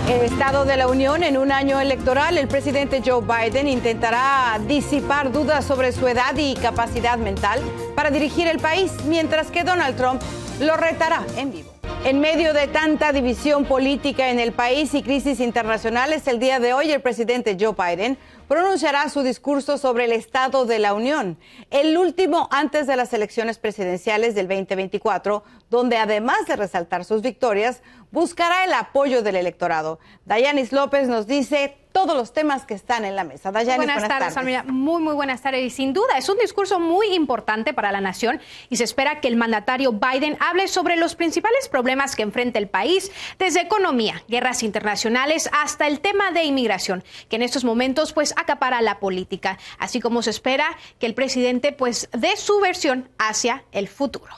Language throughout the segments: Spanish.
El Estado de la Unión en un año electoral, el presidente Joe Biden intentará disipar dudas sobre su edad y capacidad mental para dirigir el país, mientras que Donald Trump lo retará en vivo. En medio de tanta división política en el país y crisis internacionales, el día de hoy el presidente Joe Biden pronunciará su discurso sobre el Estado de la Unión, el último antes de las elecciones presidenciales del 2024, donde además de resaltar sus victorias, buscará el apoyo del electorado. Dayanis López nos dice todos los temas que están en la mesa. Dayanis, buenas tardes, Almira. Muy buenas tardes. Y sin duda es un discurso muy importante para la nación y se espera que el mandatario Biden hable sobre los principales problemas que enfrenta el país, desde economía, guerras internacionales hasta el tema de inmigración, que en estos momentos pues acapara la política, así como se espera que el presidente pues dé su versión hacia el futuro.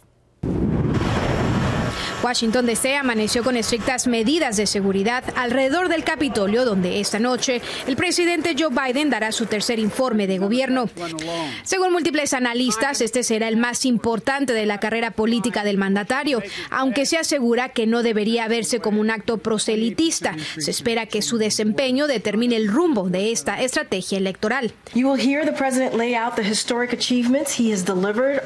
Washington D.C. amaneció con estrictas medidas de seguridad alrededor del Capitolio, donde esta noche el presidente Joe Biden dará su tercer informe de gobierno. Según múltiples analistas, este será el más importante de la carrera política del mandatario, aunque se asegura que no debería verse como un acto proselitista. Se espera que su desempeño determine el rumbo de esta estrategia electoral. You will hear the president lay out the historic achievements he has delivered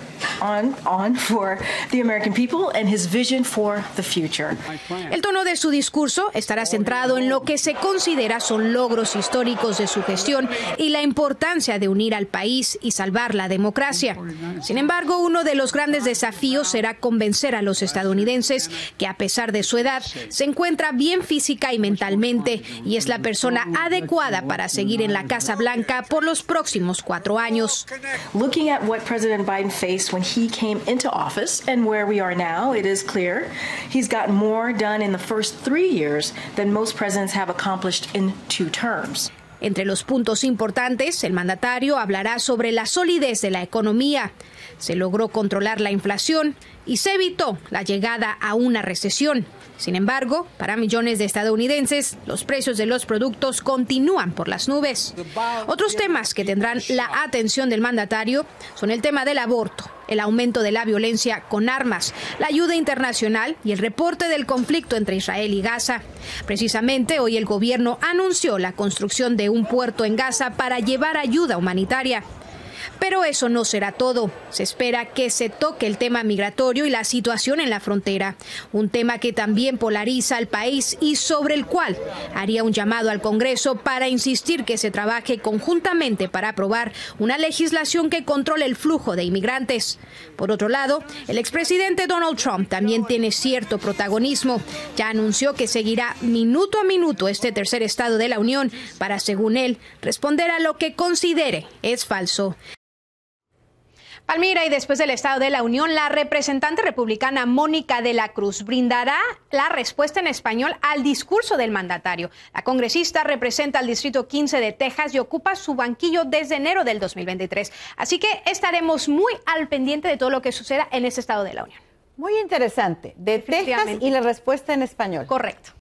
on for the American people and his vision for the future. El tono de su discurso estará centrado en lo que se considera son logros históricos de su gestión y la importancia de unir al país y salvar la democracia. Sin embargo, uno de los grandes desafíos será convencer a los estadounidenses que, a pesar de su edad, se encuentra bien física y mentalmente y es la persona adecuada para seguir en la Casa Blanca por los próximos 4 años. Looking at what President Biden faced when he came into office and where we are now, it is clear he's got more done in the first 3 years than most presidents have accomplished in 2 terms. Entre los puntos importantes, el mandatario hablará sobre la solidez de la economía. Se logró controlar la inflación y se evitó la llegada a una recesión. Sin embargo, para millones de estadounidenses, los precios de los productos continúan por las nubes. Otros temas que tendrán la atención del mandatario son el tema del aborto, el aumento de la violencia con armas, la ayuda internacional y el reporte del conflicto entre Israel y Gaza. Precisamente hoy el gobierno anunció la construcción de un puerto en Gaza para llevar ayuda humanitaria. Pero eso no será todo. Se espera que se toque el tema migratorio y la situación en la frontera, un tema que también polariza al país y sobre el cual haría un llamado al Congreso para insistir que se trabaje conjuntamente para aprobar una legislación que controle el flujo de inmigrantes. Por otro lado, el expresidente Donald Trump también tiene cierto protagonismo. Ya anunció que seguirá minuto a minuto este tercer estado de la Unión para, según él, responder a lo que considere es falso. Palmira, y después del Estado de la Unión, la representante republicana Mónica de la Cruz brindará la respuesta en español al discurso del mandatario. La congresista representa al Distrito 15 de Texas y ocupa su banquillo desde enero del 2023. Así que estaremos muy al pendiente de todo lo que suceda en ese Estado de la Unión. Muy interesante. De Texas y la respuesta en español. Correcto.